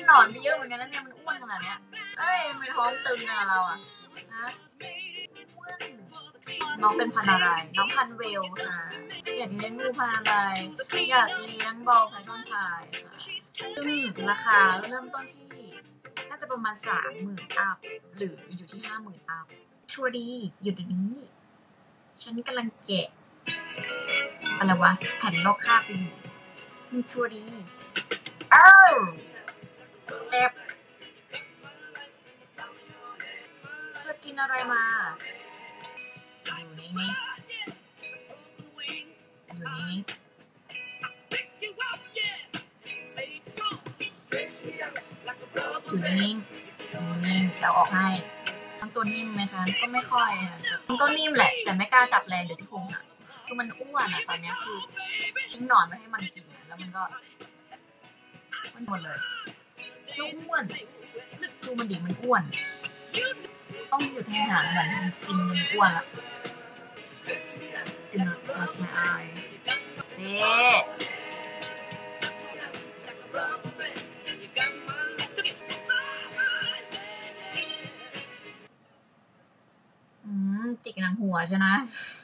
หนอนไปเยอะเหมือนกันนะเนี่ยมันอ้วนขนาดเนี้ยเอ้ยไม่ท้องตึงอะเราอะนะน้องเป็นพันธุ์อะไรน้องพันธุ์เวลค่ะอยากเลี้ยงงูพันธุ์อะไรอยากเลี้ยงบอลไพทอนพายค่ะซึ่งราคาเริ่มต้นที่น่าจะประมาณ30,000 อัพหรืออยู่ที่50,000 อัพชัวร์ดีอยู่ตรงนี้ฉันกำลังแกะอะไรวะแผ่นลอกคราบอยู่มันชัวร์ดีอ้าวเจ็บเธอกินอะไรมาอยู่นี่นี่อยู่นี่นี่อยู่นิ่งอยู่นิ่งจะเอาออกให้ทั้งตัวนิ่มไหมคะก็ไม่ค่อยมันก็นิ่มแหละแต่ไม่กล้าจับแรงเดี๋ยวสิคงอ่ะคือมันอ้วนอ่ะตอนนี้คือทิ้งหนอนไม่ให้มันกินแล้วมันก็มันหมดเลยลูกอ้วนดูมันดิมันอ้วนต้องหยุดให้อาหารมันกินมันอ้วนละDo not touch my eye เซ่จิกหนังหัวใช่ไหม